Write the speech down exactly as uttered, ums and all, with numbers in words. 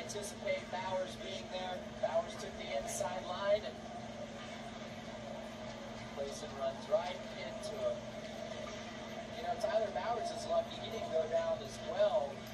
anticipate Bowers being there. Bowers took the inside line and plays and runs right into him. You know, Tyler Bowers is lucky he didn't go down as well.